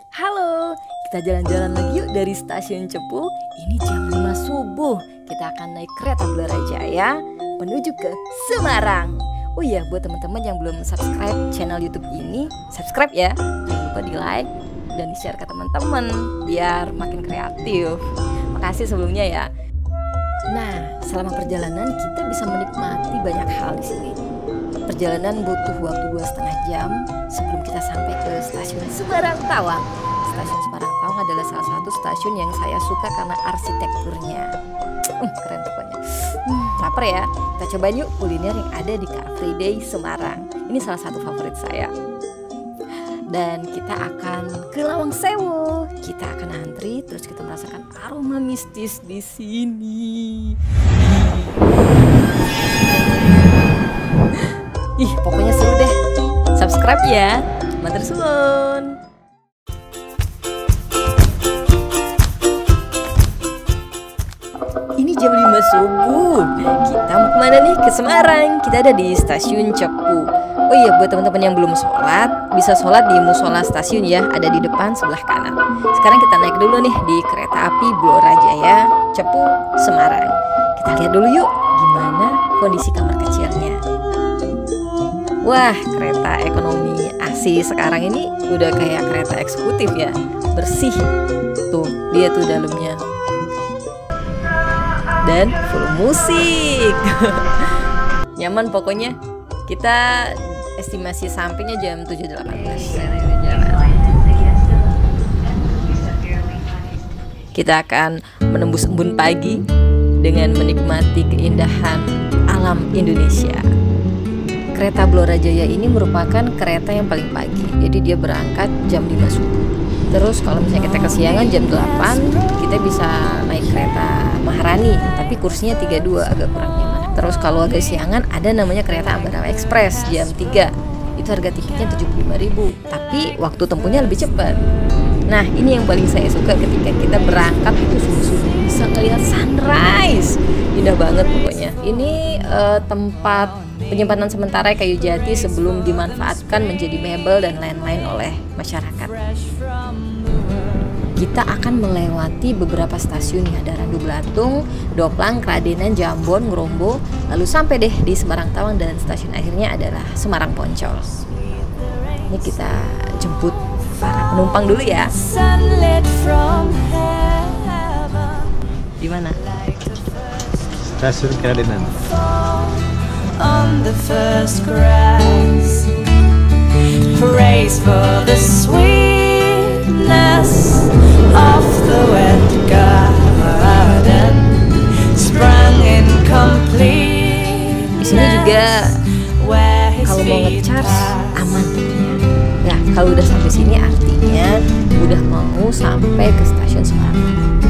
Halo, kita jalan-jalan lagi yuk dari stasiun Cepu. Ini jam 5 subuh. Kita akan naik kereta Blorajaya menuju ke Semarang. Oh iya, buat teman-teman yang belum subscribe channel YouTube ini, subscribe ya. Jangan lupa di like dan di share ke teman-teman biar makin kreatif. Makasih sebelumnya ya. Nah, selama perjalanan kita bisa menikmati banyak hal di sini. Perjalanan butuh waktu 2,5 jam sebelum kita sampai ke stasiun Semarang Tawang. Stasiun Semarang Tawang adalah salah satu stasiun yang saya suka karena arsitekturnya. Keren pokoknya. Lapar ya? Kita cobain yuk kuliner yang ada di Car Free Day Semarang. Ini salah satu favorit saya. Dan kita akan ke Lawang Sewu. Kita akan antri, terus kita merasakan aroma mistis di sini. Ih, pokoknya seru deh. Subscribe ya. Matur suwun. Ini jam 5 subuh. Kita mau kemana nih? Ke Semarang. Kita ada di stasiun Cepu. Oh iya, buat teman-teman yang belum sholat, bisa sholat di musola stasiun ya, ada di depan sebelah kanan. Sekarang kita naik dulu nih di kereta api Blorajaya Cepu Semarang. Kita lihat dulu yuk gimana kondisi kamar kecilnya. Wah, kereta ekonomi AC sekarang ini udah kayak kereta eksekutif ya, bersih. Tuh, dia tuh dalamnya. Dan full musik. Nyaman pokoknya. Kita estimasi sampainya jam 7.18. Kita akan menembus embun pagi dengan menikmati keindahan alam Indonesia. Kereta Blorajaya ini merupakan kereta yang paling pagi. Jadi dia berangkat jam 5 subuh. Terus kalau misalnya kita kesiangan jam 8, kita bisa naik kereta Maharani, tapi kursinya 32, agak kurang nyaman. Terus kalau agak siangan ada namanya kereta Ambarawa Express jam 3. Itu harga tiketnya 75.000, tapi waktu tempuhnya lebih cepat. Nah, ini yang paling saya suka ketika kita berangkat itu subuh-subuh bisa ngelihat sunrise. Indah banget pokoknya. Ini tempat penyimpanan sementara kayu jati sebelum dimanfaatkan menjadi mebel dan lain-lain oleh masyarakat. Kita akan melewati beberapa stasiun ya, ada Randu Belatung, Doplang, Kradenan, Jambon, Ngrombo, lalu sampai deh di Semarang Tawang dan stasiun akhirnya adalah Semarang Poncol. Ini kita jemput para penumpang dulu ya. Di mana? Stasiun Kradenan. On the first grass, praise for the sweetness of the wet garden, sprung incomplete. Di sini juga kalau mau ngecharge aman tentunya. Nah, kalau udah sampai sini artinya udah mau sampai ke stasiun Semarang.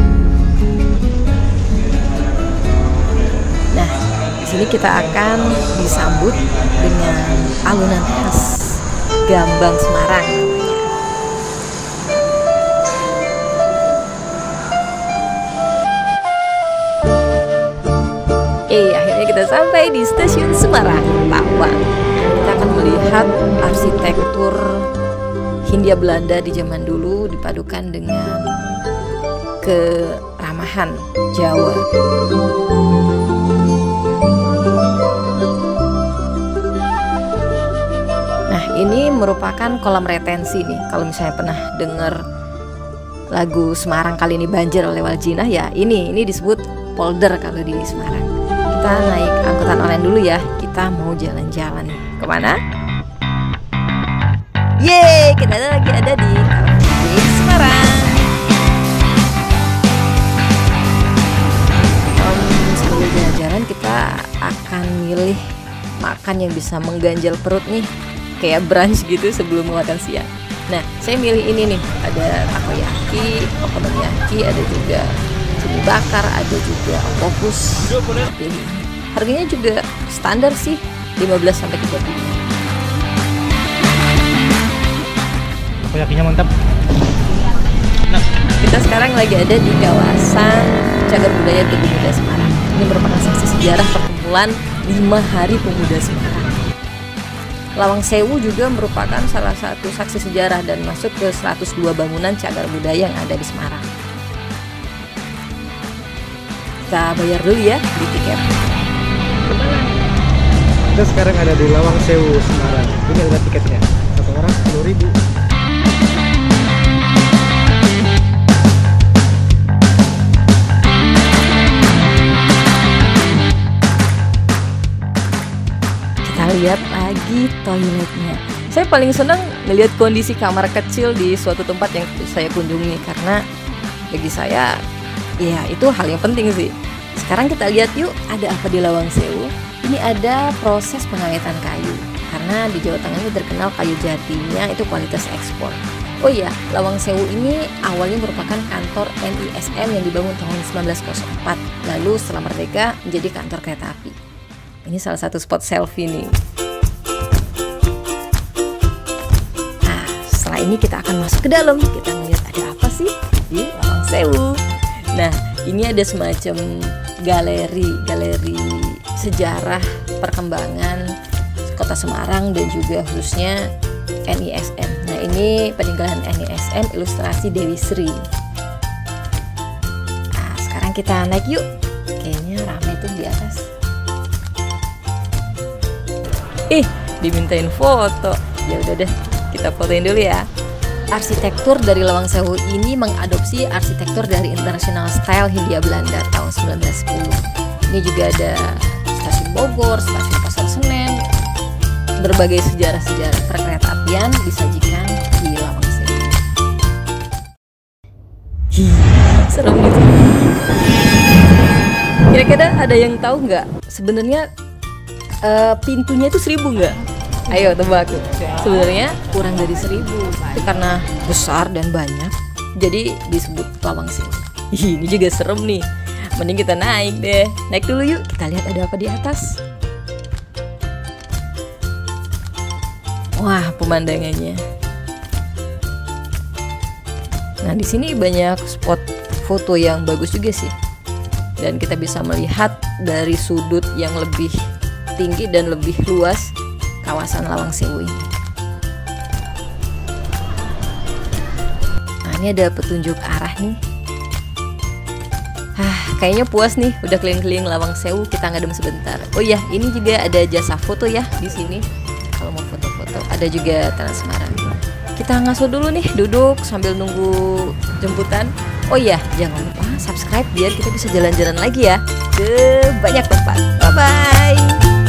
Nah, di sini kita akan disambut dengan alunan khas Gambang Semarang namanya. Akhirnya kita sampai di stasiun Semarang Tawang. Kita akan melihat arsitektur Hindia Belanda di zaman dulu dipadukan dengan keramahan Jawa. Nah, ini merupakan kolam retensi nih. Kalau misalnya pernah dengar lagu Semarang Kali Ini Banjir oleh Waljina ya, ini disebut polder kalau di Semarang. Kita naik angkutan online dulu ya. Kita mau jalan-jalan nih. Kemana? Yeay, kita lagi ada di Cafe Semarang. Sambil jalan-jalan kita akan milih makan yang bisa mengganjal perut nih, kayak brunch gitu sebelum makan siang. Nah, saya milih ini nih. Ada takoyaki, okonomiyaki, ada juga cumi bakar, ada juga octopus. Harganya juga standar sih, 15-30. Takoyakinya mantap. Nah, kita sekarang lagi ada di kawasan Cagar Budaya Tugu Muda Semarang. Ini merupakan saksi sejarah perkumpulan 5 Hari Pemuda Semarang. Lawang Sewu juga merupakan salah satu saksi sejarah dan masuk ke 102 bangunan cagar budaya yang ada di Semarang. Kita bayar dulu ya di tiket. Kita sekarang ada di Lawang Sewu, Semarang. Ini ada tiketnya. Satu orang 10.000. Kita lihat lagi toiletnya. Saya paling senang melihat kondisi kamar kecil di suatu tempat yang saya kunjungi karena bagi saya ya itu hal yang penting sih. Sekarang kita lihat yuk ada apa di Lawang Sewu. Ini ada proses pengawetan kayu karena di Jawa Tengah ini terkenal kayu jatinya itu kualitas ekspor. Oh iya, Lawang Sewu ini awalnya merupakan kantor NISM yang dibangun tahun 1904. Lalu setelah merdeka menjadi kantor kereta api. Ini salah satu spot selfie nih. Nah, setelah ini kita akan masuk ke dalam. Kita melihat ada apa sih di Lawang Sewu. Nah, ini ada semacam galeri sejarah perkembangan Kota Semarang dan juga khususnya NISM. Nah, ini peninggalan NISM ilustrasi Dewi Sri. Nah, sekarang kita naik yuk. Kayaknya ramai tuh di atas. Dimintain foto. Ya udah deh, kita fotoin dulu ya. Arsitektur dari Lawang Sewu ini mengadopsi arsitektur dari International Style Hindia Belanda tahun 1910. Ini juga ada stasiun Bogor, stasiun Pasar Senen. Berbagai sejarah-sejarah perkeretaapian disajikan di Lawang Sewu. Serem gitu. Kira-kira ada yang tahu nggak? Sebenarnya pintunya itu 1.000 nggak? Ayo tebak. Sebenarnya kurang dari 1.000. Itu karena besar dan banyak, jadi disebut Lawang Sewu. Ini juga serem nih. Mending kita naik deh. Naik dulu yuk. Kita lihat ada apa di atas. Wah, pemandangannya. Nah, di sini banyak spot foto yang bagus juga sih. Dan kita bisa melihat dari sudut yang lebih tinggi dan lebih luas kawasan Lawang Sewu ini. Nah, ini ada petunjuk arah nih. Kayaknya puas nih, udah keliling-keliling Lawang Sewu. Kita ngadem sebentar. Oh iya, ini juga ada jasa foto ya di sini. Kalau mau foto-foto, ada juga Trans Semarang. Kita ngaso dulu nih, duduk sambil nunggu jemputan. Oh iya, jangan lupa subscribe biar kita bisa jalan-jalan lagi ya ke banyak tempat. Bye bye.